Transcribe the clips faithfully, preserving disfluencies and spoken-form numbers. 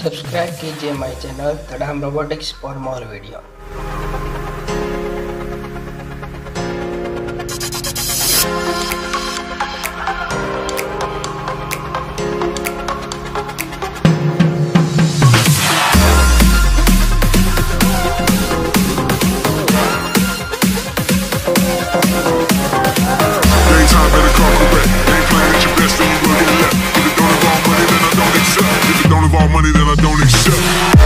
Subscribe कीजिए my channel तड़ाम robotics for more video. Money that I don't accept.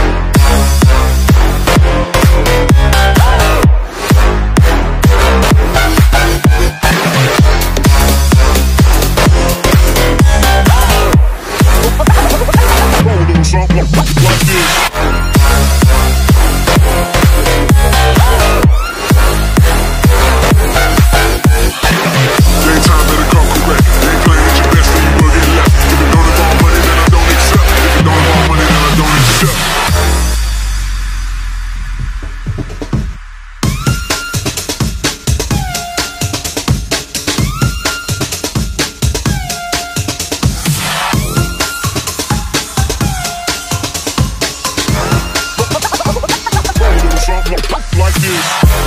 Like this.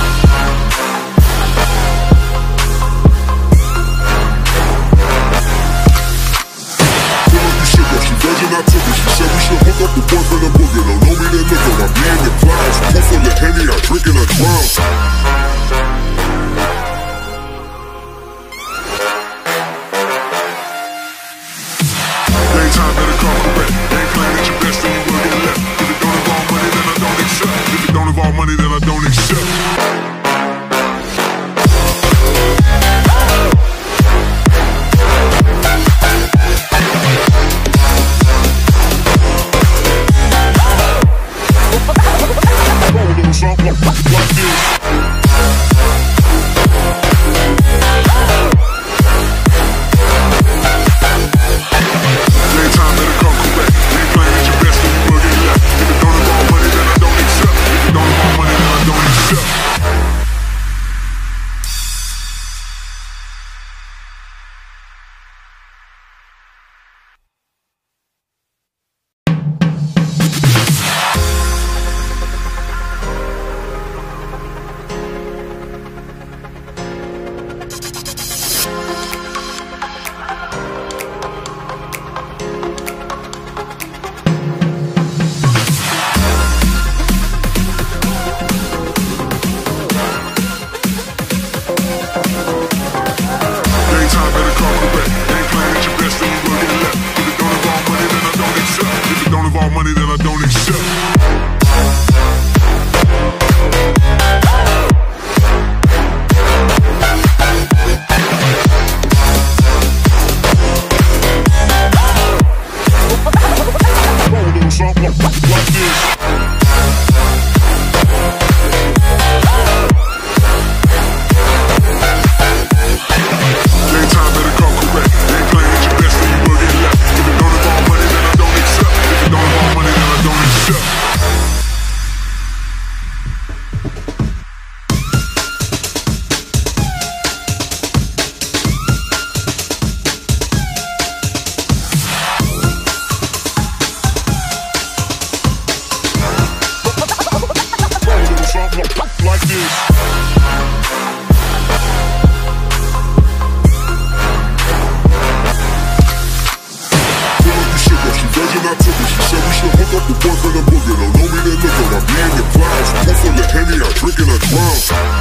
I took it. She said we should hook up the boyfriend and boogie. Don't know me, then look at I be in the clouds. Pull full of Henny, I drink and I drown. Daytime better come correct. Ain't playing at your best and you will get left. If it don't involve money, then I don't accept. If it don't involve money, then I don't accept. Money that I don't accept. Like this. I took it. She said we should hook up the boyfriend and boogie. Don't know me, then look at I be in the clouds. Pull full of Henny, I drink and I drown.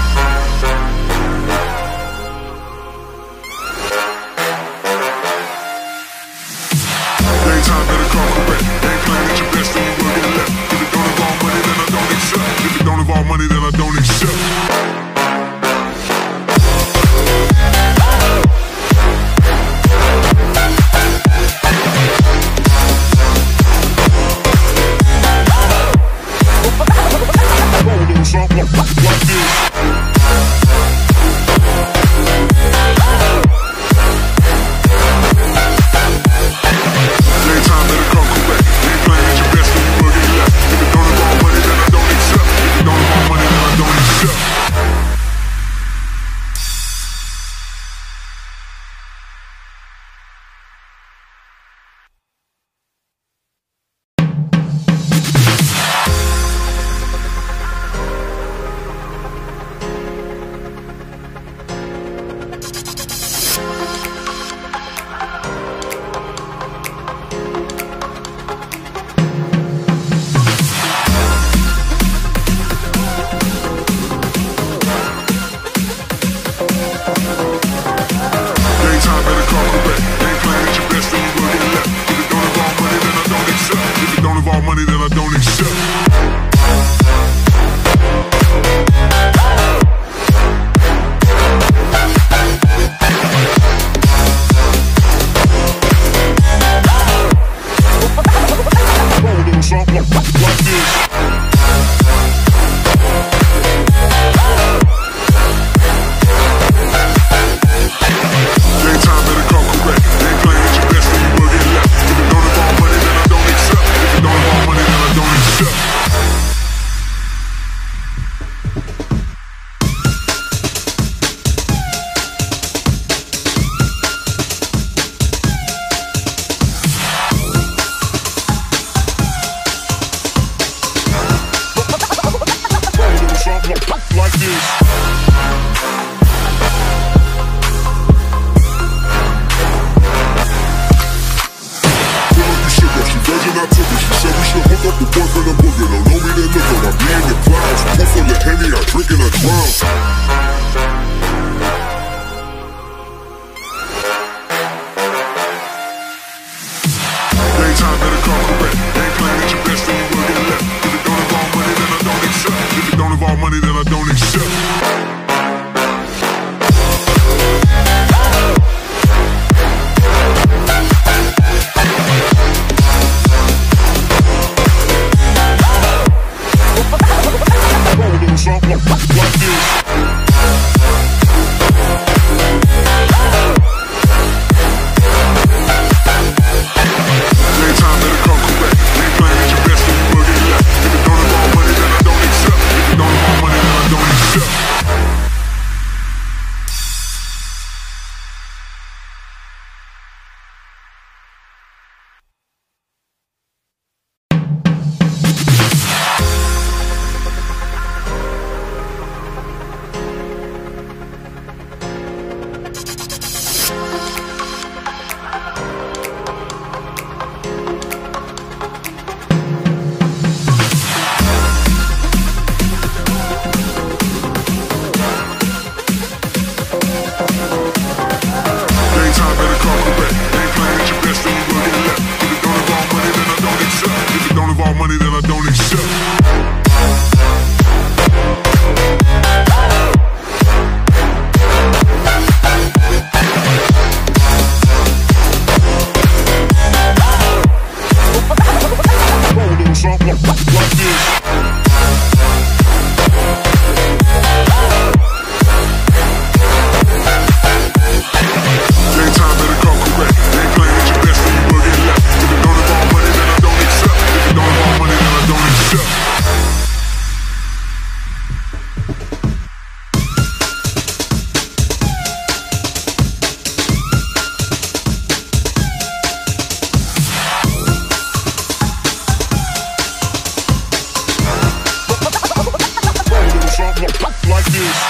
Daytime better come correct. Ain't playing at your best and you will get left. If it don't involve money, then I don't accept. If it don't involve money, then I don't accept. accept. Like this. I took it, she said we should hook up the boyfriend and booger. Don't know me, then look at my be in the clouds. Pull full of Henny, I drink and I drown. Daytime better come correct. Ain't playing at your best, then you will get left. If it don't involve money, then I don't accept. If it don't involve money, then I don't accept. Like this. Money that I don't accept. Like this. Daytime better come correct. Ain't playing at your best, then you will get left. If it don't involve money, then I don't accept. If it don't involve money, then I don't accept. Like this.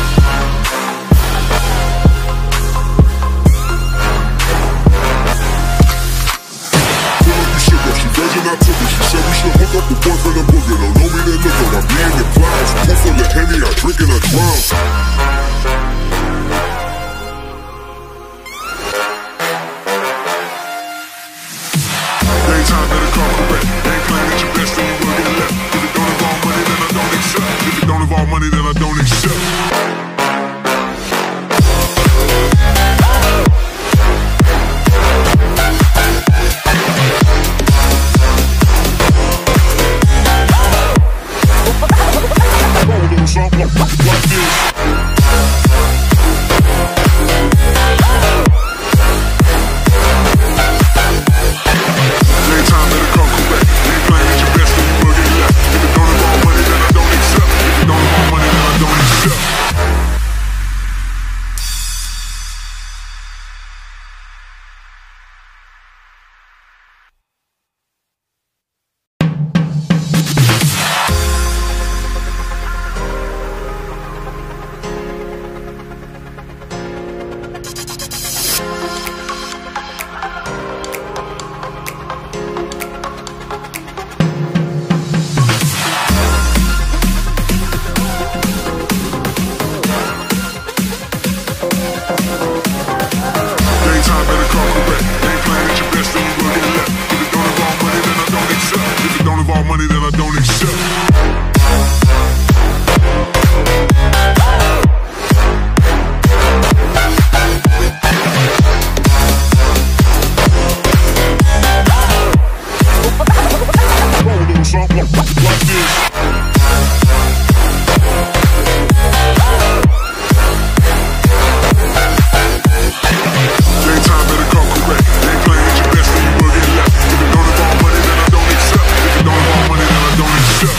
I took it, she said we should hook up the boyfriend and booger. Don't know me, then look at my be in the clouds. Pull full of Henny, I drink and I drown. Daytime better come correct. Ain't playing at your best, then you will get left. If it don't involve money, then I don't accept. If it don't involve money, then I don't accept. Like this. Daytime better come correct. Ain't playing at your best, then you will get left. If it don't involve money, then I don't accept. If it don't involve money, then I don't accept. money, then I don't accept. Something like this. Daytime better come correct. They ain't playing at your best, then you will get left. If it don't involve money, then I don't accept. If it don't involve money, then I don't accept.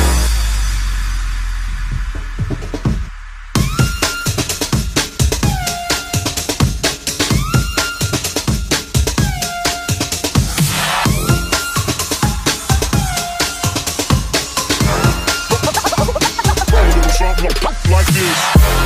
Like this.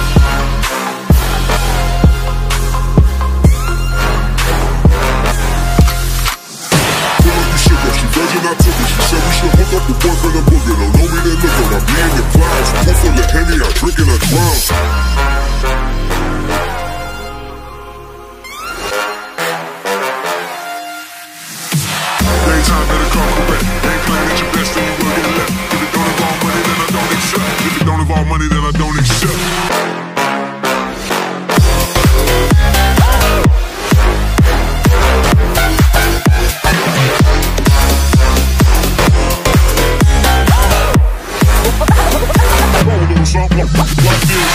She virgin, I took it. She said we should hook up the boyfriend and booger. Don't know me, then look at her. Me in the clouds. Pool full of Henny, I drink and I drown. Daytime better come correct. Ain't playing at your best, then you will get left. If it don't involve money, then I don't accept. If it don't involve money, then I don't accept. Something like this.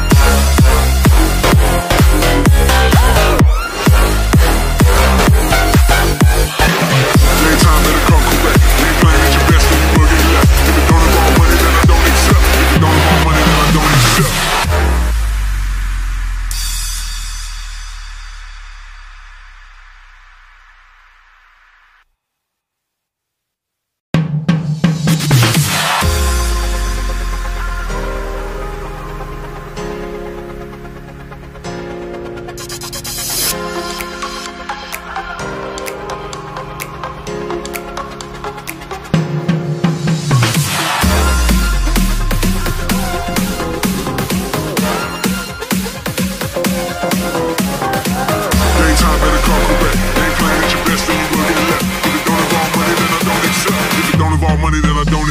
Daytime better come correct. Ain't playing at your best, then you will get left. If it don't involve money, then I don't accept. If it don't involve money, then I don't accept. Daytime better come correct. Ain't playing at your best, then you will get left. If it don't involve money, then I don't accept. If it don't involve money, then I don't